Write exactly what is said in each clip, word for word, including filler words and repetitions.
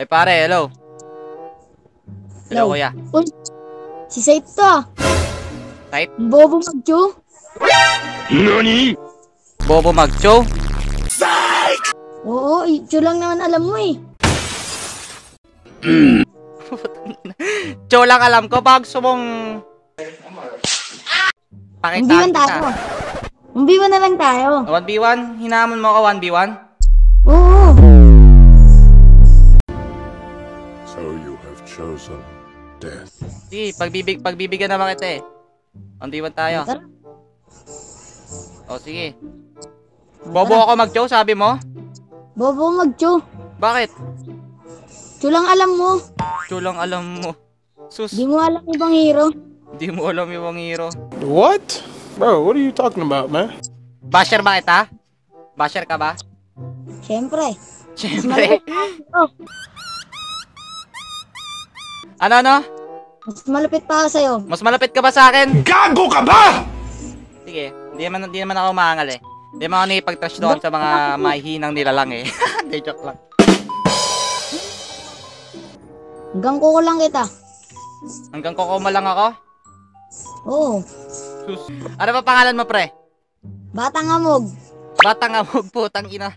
Ay pare, hello. Hello, Hello. kuya. Uy, si Saip to ah. Type? Bobo magcho. Nani? Bobo Magcho? Oo, itcho lang naman alam mo eh. Cho lang alam ko, pag gusto mong... Pakitaan Umbiwan tayo. kita. Umbiwan na lang tayo. one v one? Hinamon mo ako one v one? Oo. So you have chosen death. Sige, pagbibig, pagbibigyan naman kita eh. one v one tayo. Tara. O sige. Bobo ako mag-Cho, sabi mo? Bobo magcho. Bakit? Cho lang alam mo. Cho lang alam mo. Sus, Di mo alam ibang hero. di mo alam yung hero. What? Bro, what are you talking about, man? Basher ba kita? Basher ka ba? Siyempre. Siyempre. Oh, Ano, ano? mas malupit pa ako sa'yo. Mas malapit ka ba sa akin? Gago ka ba? Sige, hindi naman, hindi naman ako maangal eh. Hindi naman ako nakipag-trash doon sa mga mahihinang nilalang eh. Hindi, joke lang. Hanggang kuko lang kita. Hanggang kokoma lang ako? Oo. Sus. Ano ba pangalan mo, pre? Batang amog. Batang amog, putang ina.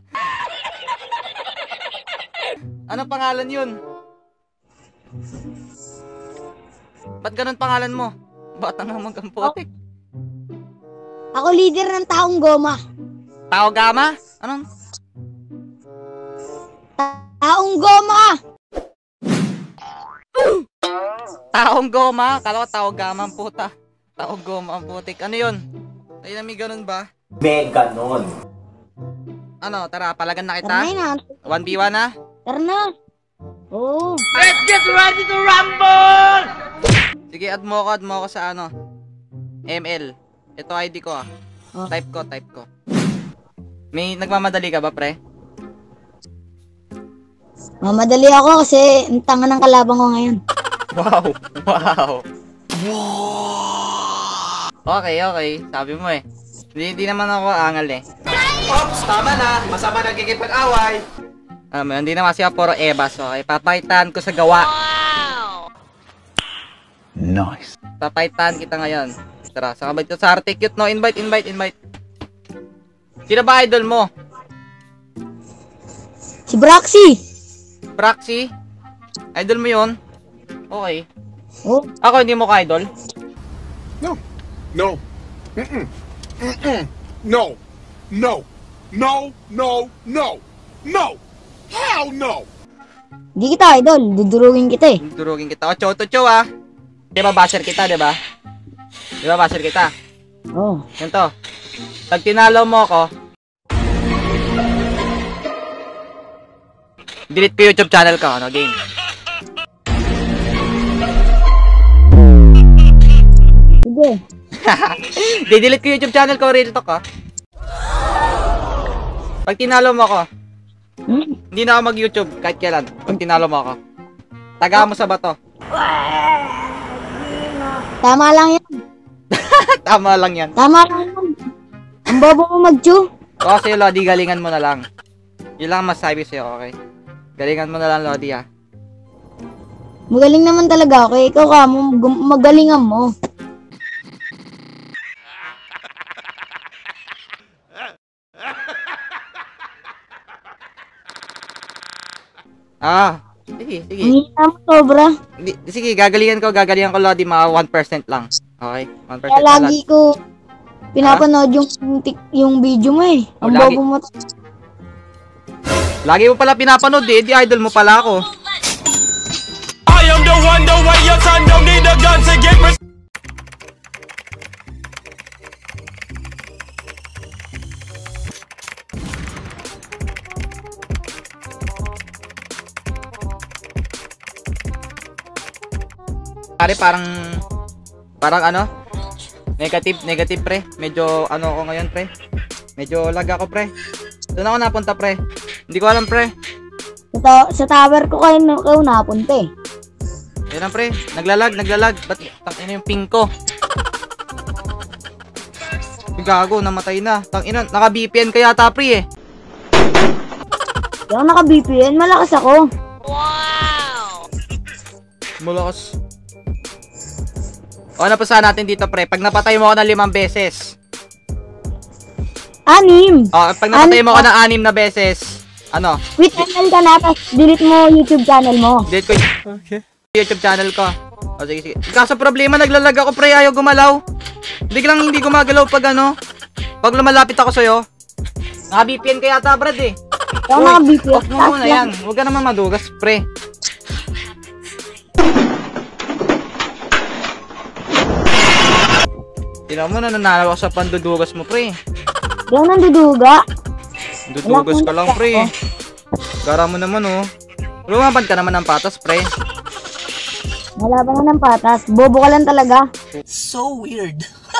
Ano pangalan yun? Ba't ganun pangalan mo? Batang amog ang putik. Ako leader ng taong goma. Tao Gama? Anong? Taong goma! Taong Goma? Kala ko Tao Gama ang puta. Taong Goma ang putik. Ano yun? Ay, nami ganun ba? Be, ganon. Ano, tara, palagan na Tara kita? na, one v one na? tara na. Oo. Sige, add mo ko, add mo ko sa ano? M L. Ito I D ko ah. Oh. Type ko, type ko. May nagmamadali ka ba, pre? Mamadali ako kasi ang tanga ng kalabang ko ngayon. Wow! Wow! Okay, okay. Sabi mo eh. Hindi, hindi naman ako angal eh. Ops, tama na. Masama nagkikipag-away. Um, hindi naman kasi ako puro ebas. Okay, papaitan ko sa gawa. Nice. Papaitan kita ngayon. Tara, saka ba ito sa arte cute, no? Invite, invite, invite. Sino ba idol mo? Si Braxy. Praxi? Idol mo yun? Okay. Oh, Ako hindi mo ka-idol? No. No. Mm-mm. Mm-mm. No. No. No. No. No. No. Hell no. di kita idol. Dudurugin kita eh. Durugin kita. O, choto cho ah. Di ba basher kita, di ba? Di ba basher kita? Oh. Ganito. Pag tinalo mo ako, delete ko YouTube channel ko, ano, game. Sige. Di-delete ko YouTube channel ko, real talk ah. Pag tinalo mo ako, Hmm? hindi na ako mag-YouTube kahit kailan. Pag tinalo mo ako, taga mo sa bato. Tama lang yan. Tama lang yan. Tama lang yan. Ang bobo mo magcho. O kasi Lodi, galingan mo na lang. Yun lang masabi sa'yo, okay? Galingan mo na lang, Lodi ah. Magaling naman talaga ako. eh. Ikaw ka mo. gum- Magalingan mo. Ah, sige, sige. Ang hina mo sobra. Di, sige, gagalingan ko, gagalingan ko, Lodi, mga one percent lang. Okay? one percent Kaya lang. lagi ko pinapanood yung tik- yung video mo eh. Ang Oh, lagi. bobo mo. Lagi mo pala pinapanood eh, di idol mo pala ako. I am the one, the way your son don't need a gun to get res- Pare, parang, parang ano? Negative, negative pre. Medyo ano ako ngayon pre. Medyo lag ako pre. Doon ako napunta pre. Hindi ko alam pre. Sa, ta- sa tower ko kayo, na- kayo napunta eh. Ayun lang pre. Naglalag, naglalag. Ba't tangina yung ping ko? Gago, namatay na. Tangina, naka-B P N kaya ta pre eh. Hindi ako naka-B P N. Malakas ako. Malakas. O, ano pa sana natin dito, pre? Pag napatay mo ako ng limang beses. Anim. O, pag napatay Anim mo ako pa. ng anim na beses. Ano? Quit channel ka na, tapos delete mo YouTube channel mo. Delete ko yung YouTube channel ko. O, sige, sige. Kaso problema, naglalag ako, pre. Ayaw gumalaw. Hindi lang hindi gumagalaw pag ano. Pag lumalapit ako sa'yo. Naka-B P N ka yata, Brad, eh. Kaya mga B P S. Off mo muna yan. Huwag ka naman madugas, pre. Tingnan mo, nananalo ako sa pandudugas mo, pre. Di ako nanduduga. Dudugas ka lang, pre. Gara mo naman, oh. Lumaban ka naman ng patas, pre. Nalaban na ng patas. Bobo ka lang talaga. So weird.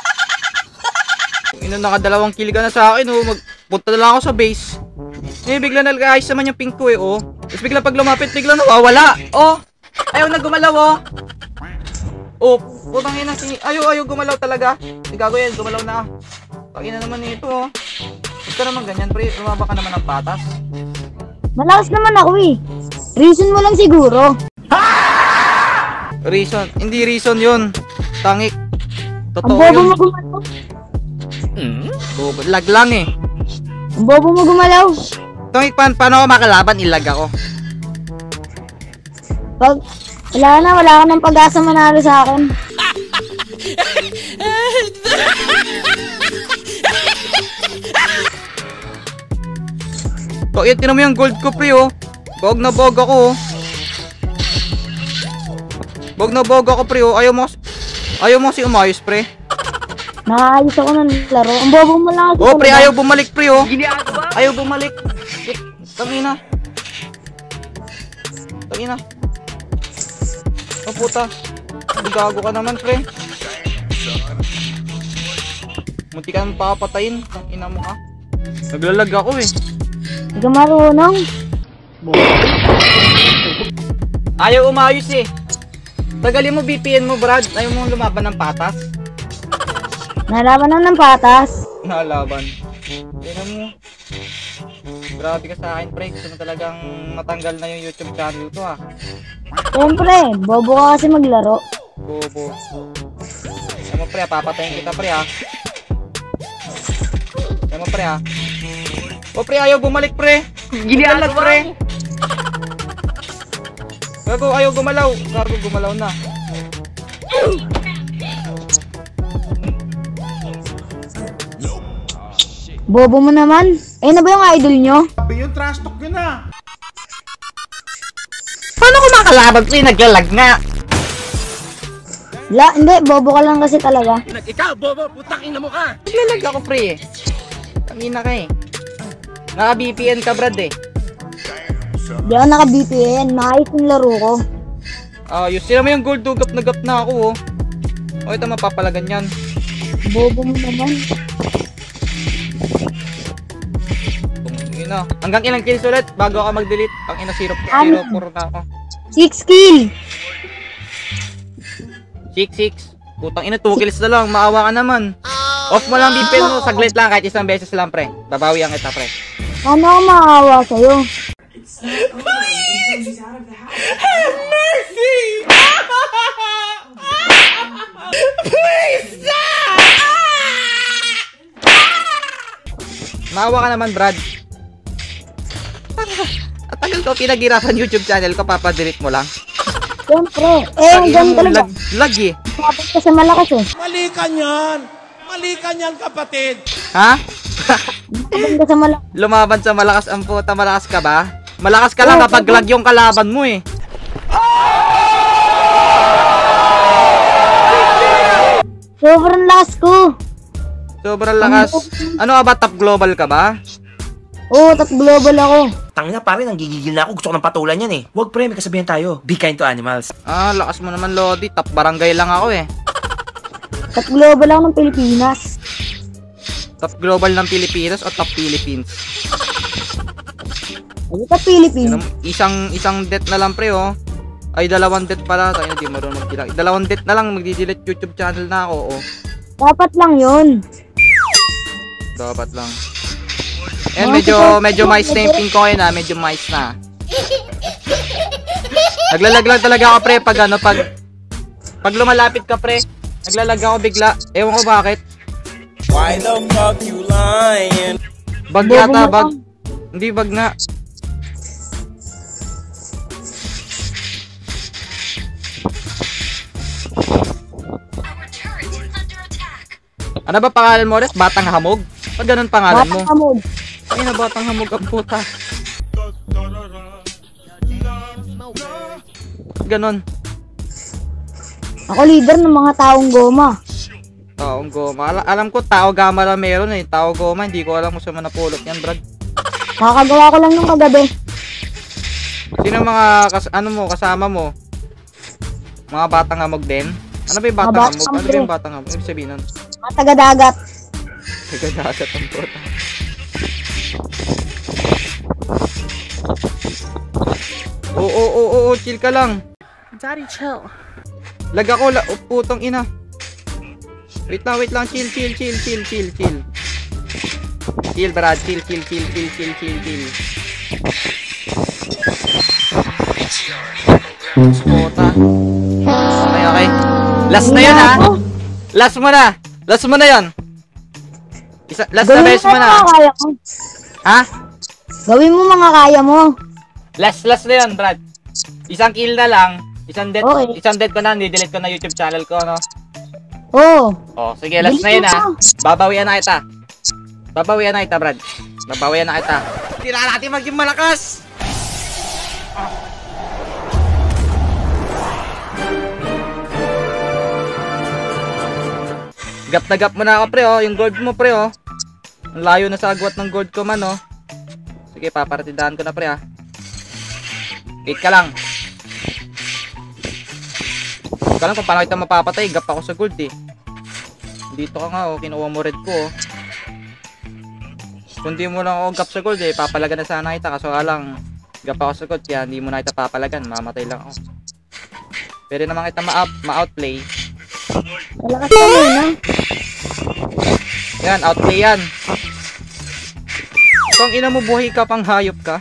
Ino, nakadalawang kill ka na sa akin, oh. Magpunta na lang ako sa base. Eh, bigla nag-ayos naman yung pink ko, eh, oh. Tapos bigla pag lumapit, bigla nawawala. Oh! Ayaw na gumalaw, oh. Oh, putang ina, sini. Ayaw, ayaw gumalaw talaga. Hindi gago yan, gumalaw na. Pakina naman nito, oh. Huwag ka naman ganyan, pre. Lumaba ka naman ng patas. Malakas naman ako eh. Reason mo lang siguro. Reason. Hindi reason yun. Tangik. Ang Totoo bobo yun. mo gumalaw. Bobo. Lag lang, eh. Ang bobo mo gumalaw. Tangik, pa paano ako makalaban? Ilag ako. Pag, wala na, wala ka ng pag-asa manalo sa akin. Bakit? Tinan mo yung gold ko, pre, oh. Bog na bog ako, oh. Bog na bog ako, pre, oh. Ayaw mo, ayaw mo kasi umayos, pre. Nakaayos ako ng laro. Ang bobo mo lang. Oh, pre, ayaw bumalik, pre, oh. Ayaw bumalik. Shit, tangina. Tangina. Oh, puta. Gago ka naman, pre. Munti ka naman papatayin. Tangina mo, ha. Naglalag ako, eh. Hindi ka marunong. Ayaw umayos, eh. Tagalin mo B P N mo, Brad. Ayaw mo lumaban ng patas. Nalaban na ng patas. Nalaban. Tingnan mo. Grabe ka sa akin, pre. Gusto mo talagang matanggal na yung YouTube channel ko, ha. Siyempre, bobo ka kasi maglaro. Bobo. Alam mo, pre, ha. Papatayin kita, pre, ha. Alam mo, pre, ha. O, pre, ayaw bumalik, pre. Ginialag, pre. Gago, ayaw gumalaw. Gago, gumalaw na. Bobo mo naman. Eh, na ba yung idol nyo? Yung trash talk yun na. Paano ko makalaban, pre? Naglalag nga. La, hindi. Bobo ka lang kasi talaga. Ikaw, bobo, putang ina mo ka. Naglalag ako, pre, eh. Tangina ka, eh. Naka-B P N ka, Brad, eh. Di ako naka-B P N. Maayos yung laro ko. Ayos. Sila mo yung gold dugap na gap na ako, oh. O, ito mapapalagan yan. Bobo mo naman. Ina. Hanggang ilang kills ulit bago ako mag-delete. Ang ina, zero four na ako. Six kill. six six. Putang ina, two kills na lang. Maawa ka naman. Off mo lang B P N mo. Saglit lang, kahit isang beses lang, pre. Babawian kita, pre. Paano ako maawa sa'yo? Maawa ka naman, Brad. At tagal ko pinaghirapan YouTube channel ko, papadelete mo lang. Siyempre. Eh, Ang ina ganun mo, talaga. lag, lag eh. Dapat ka sa malakas eh. Mali ka niyan. Mali ka niyan, kapatid. Ha? Dapat ka sa malakas. Lumaban sa malakas ang puta, malakas ka ba? Malakas ka lang Oo, kapag lag yung kalaban mo eh. Sobrang lakas ko. Sobrang lakas. Ano ka ba? Top global ka ba? Oo, top global ako. Tangina, pare, nanggigigil na ako. Gusto ko ng patulan yan eh. Huwag, pre, may kasabihan tayo. Be kind to animals. Ah, lakas mo naman, Lodi. Top barangay lang ako eh. Top global ako ng Pilipinas. Top global ng Pilipinas o top Philippines? Ano top Philippines? Yun, isang isang death na lang, pre, oh. Ay, dalawang death pala. Tayo na, di mo rin magdilag. Dalawang death na lang, magdi-delete YouTube channel na ako, oh. Dapat lang yun. Dapat lang. And medyo, medyo mais na yung pink ko ngayon, ha. Medyo mais na. Naglalag lang talaga ako, pre, pag ano, pag... Pag lumalapit ka, pre, naglalag ako bigla. Ewan ko bakit. Why the fuck you lying? Bag yata, bag. Hindi, bag nga. Ano ba pangalan mo, Res? Batang Hamog? Pag ganun pangalan mo? Batang Hamog. Ay na, Batang Hamog ang puta. Ganon. Ako leader ng mga taong goma. Taong goma. Al alam ko, tao gama lang meron eh. Tao goma, hindi ko alam kung saan manapulot yan, Brad. Kakagawa ko lang nung kagabi. Sino mga, kas ano mo, kasama mo? Mga Batang Hamog din? Ano ba yung Batang Mga Hamog? Batang Ano ba Hamog. yung Batang Hamog? Ibig sabihin nun? Mga taga-dagat. Nagadagat ang puta. Oo, oo, oo, oo, chill ka lang. Daddy, chill. Lag ako, la oh, putong ina. Wait lang, wait lang, chill, chill, chill, chill, chill, chill. Chill, Brad, chill, chill, chill, chill, chill, chill, chill. Puta. Okay, okay. Last na yun, ha? Last mo na. Last mo na yun. Isa, last na Gawin beses mo mo na. mga kaya mo. Ha? Gawin mo mga kaya mo. Last, last na yun, Brad. Isang kill na lang. Isang dead, Okay. isang dead ko na, ni-delete ko na YouTube channel ko, no? Oo. Oh, sige, last na yun, ha? Babawian na kita. Babawian na kita, Brad. Babawian na kita. Tira natin maging malakas! Gap na gap mo na ako, pre, oh. Yung gold mo, pre, oh. Ang layo na sa agwat ng gold ko man, oh. Sige, paparatidahan ko na, pre, ah. Wait ka lang. Wait ka lang kung paano kita mapapatay. Gap ako sa gold, eh. Dito ka nga, oh. Kinuha mo red ko, oh. Kung di mo lang ako gap sa gold, eh. Papalagan na sana kita. Kaso nga lang, gap ako sa gold. Kaya hindi mo na kita papalagan. Mamatay lang ako. Pwede naman kita ma-out, ma-outplay. Malakas ka muna. Yan, outplay yan. Kung ina mo buhay ka pang hayop ka.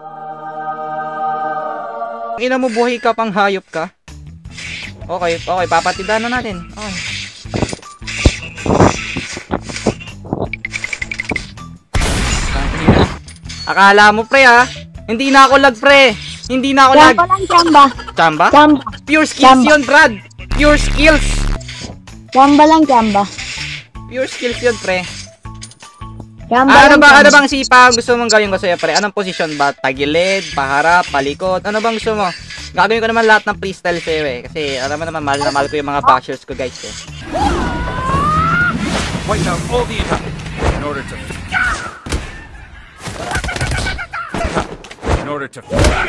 Kung ina mo buhay ka pang hayop ka. Okay, okay, papatindahan na natin. Okay. Akala mo, pre, ha? Hindi na ako lag, pre. Hindi na ako lag. Chamba lang, chamba. Chamba? Chamba. Pure skills Chamba. yun, Brad. Pure skills. Chamba lang, chamba. Pure skills yun, pre. Chamba Ah, ano lang, ba, chamba. ano bang sipa gusto mong gawin ko sa'yo, pre? Anong posisyon ba? Tagilid, paharap, palikot? Ano bang gusto mo? Gagawin ko naman lahat ng freestyle sa'yo, eh. Kasi, alam mo naman, mahal na mahal ko yung mga bashers ko, guys, eh. Point out all the attack in order to. In order to.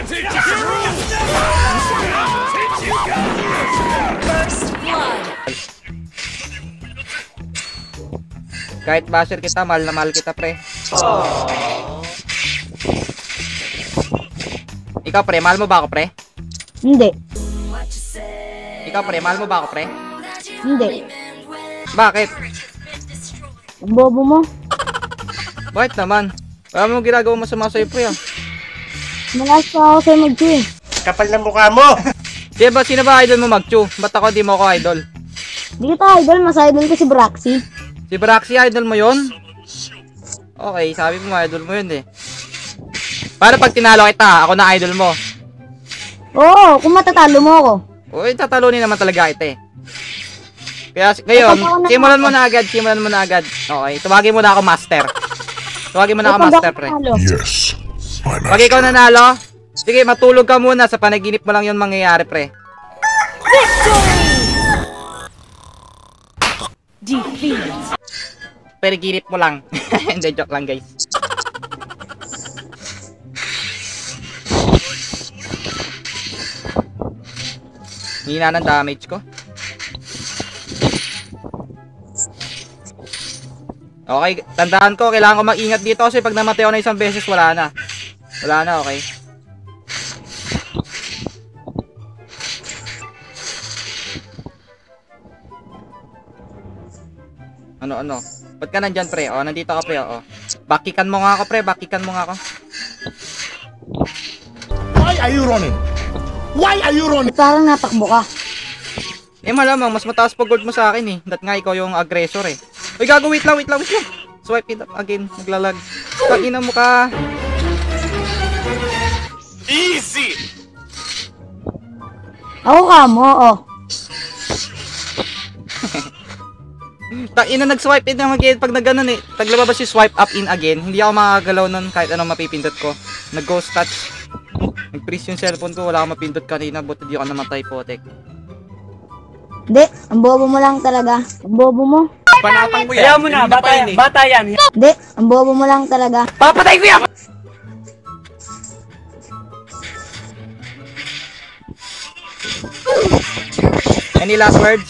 Kahit basher kita, mahal na mahal kita, pre. Ikaw, pre, mahal mo ba ako, pre? Hindi. Ikaw, pre, mahal mo ba ako, pre? Hindi. Bakit? Ang bobo mo. Bakit naman? Wala mo ginagawa masama sa'yo, pre, ah. Malas pa ako sa'yo mag-chew eh. Kapal ng mukha mo! Sino ba, sino ba idol mo mag-chew? Ba't ako di mo ako idol? Hindi kita idol, mas idol ko si Braxy. Si Braxy, idol mo yun? Okay, sabi mo idol mo yun, eh. Para pag tinalo kita, ako na idol mo. Oo, kung matatalo mo ako. Uy, tatalunin naman talaga kita, eh. Kaya, ngayon, simulan mo na agad, simulan mo na agad. Okay, tawagin mo na ako master. Tawagin mo na ako Eh, pag master, ako pre. natalo, Yes, my Pag master. ikaw nanalo, sige, matulog ka muna. Sa panaginip mo lang yun mangyayari, pre. Defeat. Panaginip mo lang. Hindi, joke lang, guys. Hina ng damage ko. Okay, tandaan ko, kailangan ko mag-ingat dito kasi pag namatay ako na isang beses, wala na. Wala na, okay. Ano, ano? Ba't ka nandyan, pre? O, nandito ka, pre, o. Bakikan mo nga ako, pre. Bakikan mo nga ako. Why are you running? Why are you running? Parang natakbo ka. Eh malamang, mas mataas pa gold mo sa akin eh. Dat nga ikaw yung aggressor eh. Uy gago, wait lang, wait lang, wait lang. Swipe it up again, naglalag. Tangina mo ka. Easy! Ako ka mo, oh. Tangina, nag-swipe in na again pag nagganon eh. Taglabas si swipe up in again. Hindi ako makagalaw nun kahit anong mapipindot ko. Nag-ghost touch. Nag-freeze yung cellphone ko, wala akong mapindot kanina. Buti di ako namatay, potek. Hindi, ang bobo mo lang talaga. Ang bobo mo. Panatang mo yan. Ayaw mo na, bata yan. Bata yan. Hindi, ang bobo mo lang talaga. Papatay ko yan! Any last words?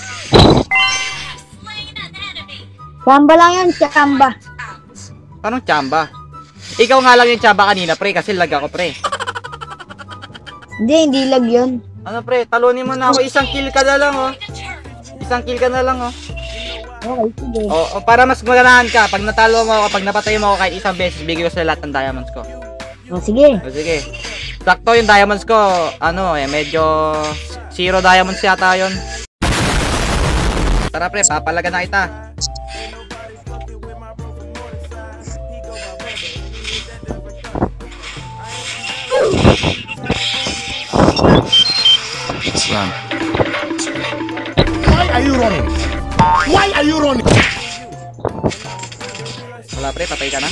Chamba lang yan, chamba. Anong tsamba? Ikaw nga lang yung tsamba kanina, pre, kasi lag ako, pre. Hindi, hindi lag yun. Ano, pre, talunin mo na ako. Isang kill ka na lang, oh. Isang kill ka na lang, oh. Okay, sige. O, o para mas maganahan ka, pag natalo mo ako, pag napatay mo ako kahit isang beses, bigay ko sa lahat ng diamonds ko. O, sige. O, sige. Sakto yung diamonds ko, ano, eh, medyo zero diamonds yata yun. Tara, pre, papalaga na kita. Run. Why are you running? Why are you running? Wala, pre, patay ka na.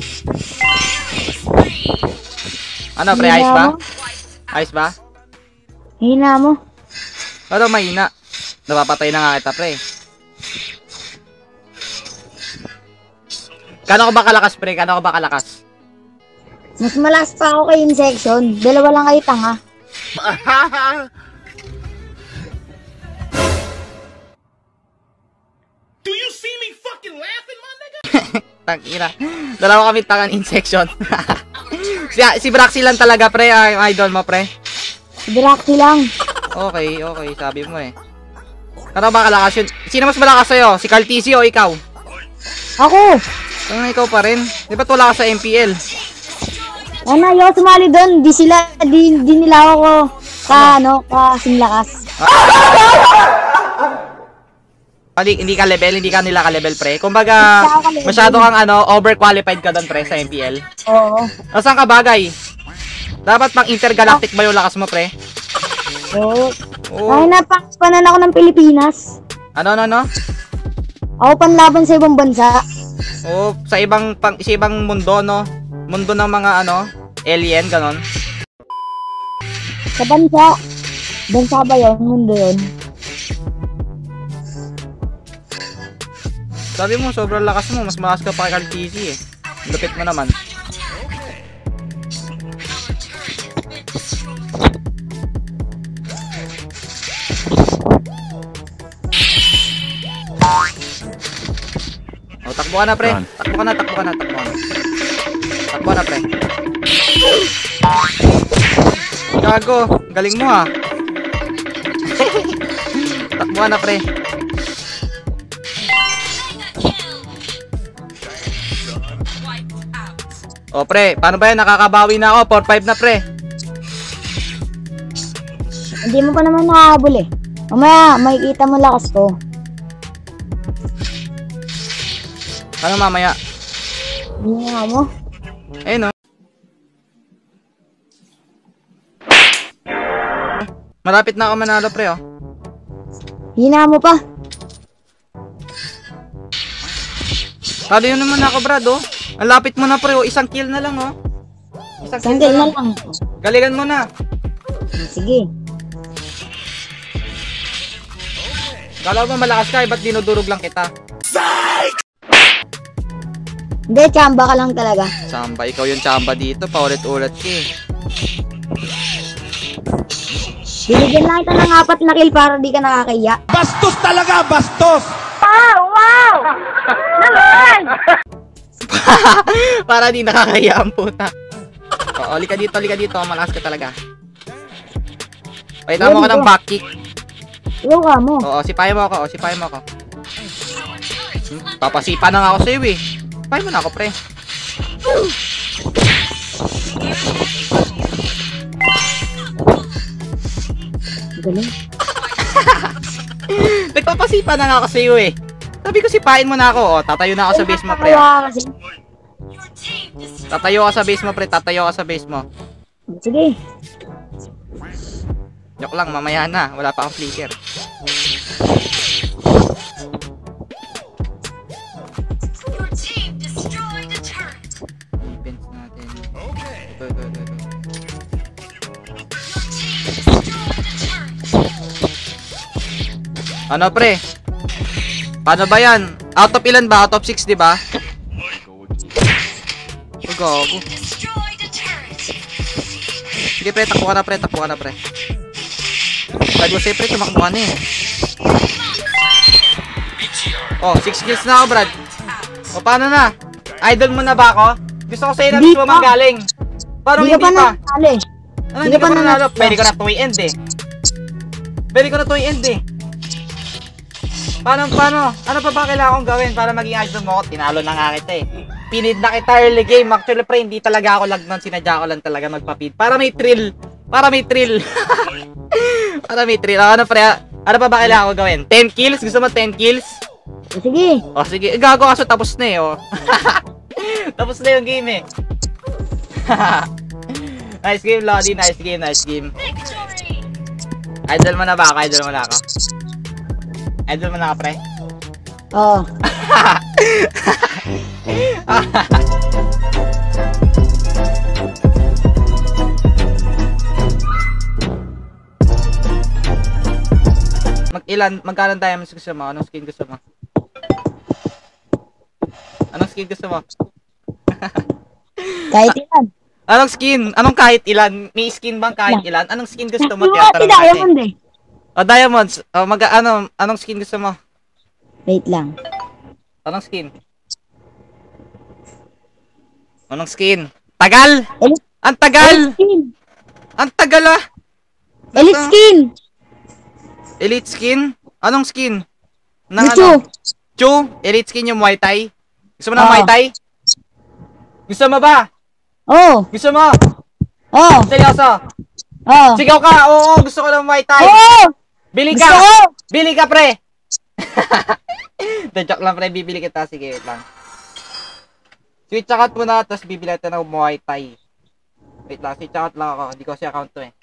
Ano, pre, ayos ba? Ayos ba? Hina mo. Pero mahina. Napapatay na nga kita, pre. Kano ko ba kalakas, pre? Kano ko ba kalakas? Mas malakas pa ako kay Insection. Dalawa lang kayo tanga. Do you see me fucking laughing, my nigga? Tangina. Dalawa kami tangan in section. si, si Braxy lang talaga, pre. Ay, idol mo, pre. Drakti lang. Okay, okay. Sabi mo eh. Kano ba kalakas yun? Sino mas malakas sa'yo? Si Caltici o ikaw? Ako. Ano, ikaw pa rin? Di ba't wala ka sa M P L? Ano, ayoko sumali doon. Di sila, di, di nila ako ka, ano, ka singlakas. Hindi, hindi ka level, hindi ka nila ka level, pre. Kumbaga, masyado kang ano, overqualified ka doon, pre, sa M P L. Oo. Nasaan ka bagay? Dapat pang intergalactic ba yung lakas mo, pre? Oo. Oo. Ay, napakpanan ako ng Pilipinas. Ano, ano, ano? Ako panlaban sa ibang bansa. Oo, sa ibang, pang, sa ibang mundo, no? Mundo ng mga, ano, alien, ganon. Sa bansa. Bansa ba yun? Mundo yun. Sabi mo, sobrang lakas mo. Mas malakas ka pa kay Caltici eh. Lupit mo naman. O, takbo ka na, pre. Takbo ka na, takbo ka na, takbo ka na. Takbo na, pre. Gago, galing mo ah. Takbo ka na, pre. O, pre, paano ba yan? Nakakabawi na ako. four five na, pre. Hindi mo pa naman nakahabol eh. Mamaya, makikita mo lakas ko. Ano mamaya? Hindi nga mo. Eh, no? Malapit na ako manalo, pre, oh. Hina mo pa. Kalo yun naman ako, brad, oh. Ang lapit mo na, pre, oh. Isang kill na lang, oh. Isang kill Sandal na na lang. lang. Galingan mo na. Sige. Kala mo malakas ka, eh. Ba't dinudurog lang kita? Hindi, chamba ka lang talaga. Chamba, ikaw yung chamba dito. Paulit-ulit ka, eh. Binigyan lang kita ng apat na kill para di ka nakakaya. Bastos talaga, bastos! Para di nakakaya ang puta. Oo, lika dito, lika dito. Malakas ka talaga. Paitan mo ka ng back kick. Ikaw ka mo. Oo, sipahin mo ako. Oo, sipahin mo ako. Hmm, papasipa na nga ako sa'yo eh. Sipahin mo na ako, pre. Galing. Nagpapasipa na nga ako sa'yo eh. Sabi ko sipain mo na ako. O, tatayo na ako sa base mo, pre. Nakakatawa kasi. Tatayo ka sa base mo, pre. Tatayo ka sa base mo. Sige. Joke lang, mamaya na. Wala pa akong flicker. Defense natin. Ito, ito, ito, ito. Ano, pre? Paano ba yan? Out of ilan ba? Out of six, di ba? Oh, gago. Sige, pre. Takbo ka na, pre. Takbo ka na, pre. Bago sa'yo, pre. Tumakbo ka na eh. Oh, six kills na ako, Brad. O, paano na? Idol mo na ba ako? Gusto ko sa'yo na Hindi mismo pa. manggaling. Parang Hindi hindi ka pa pa. nanalo eh. Ano, Hindi hindi ka ka pa pa nanalo. nanalo. Pwede ko na to i-end eh. Pwede ko na to i-end eh. Paano, paano? Ano pa ba kailangan kong gawin para maging idol mo ako? Tinalo na nga kita eh. Pinid na kita early game. Actually, pre, hindi talaga ako lag nun. Sinadya ko lang talaga magpapid. Para may thrill. Para may thrill. Para may thrill. Ano, pre? Ano pa ba kailangan kong gawin? ten kills? Gusto mo ten kills? Sige. O, sige. Gago kaso tapos na eh, oh. Tapos na yung game eh. Nice game, Lodi. Nice game, nice game. Idol mo na ba ako? Idol mo na ako. Idol mo na ako, pre. Oo. Mag-ilan, magkano diamonds gusto mo? Anong skin gusto mo? Anong skin gusto mo? Kahit ilan. Anong skin? Anong kahit ilan? May skin bang kahit ilan? Anong skin gusto mo? Yung ate Tinatanong diamond natin. eh. O, diamonds. O, mag ano, anong skin gusto mo? Wait lang. Anong skin? Anong skin? Tagal! Elite, Ang tagal! elite skin. Ang tagal ah! Elite skin. Elite skin? Anong skin? Nang Lucho. ano? Chu? Elite skin yung Muay Thai? Gusto mo ng Oo. Muay Thai? Gusto mo ba? Oo. Gusto mo? Oo. Seryoso? Oo. Sigaw ka! Oo, gusto ko ng Muay Thai! Oo. Bili Gusto ka! ko. Bili ka, pre! The joke lang, pre. Bibili kita. Sige, wait lang. Switch account muna, tapos bibili natin ng Muay Thai. Wait lang, switch account lang ako. Hindi ko si account to eh.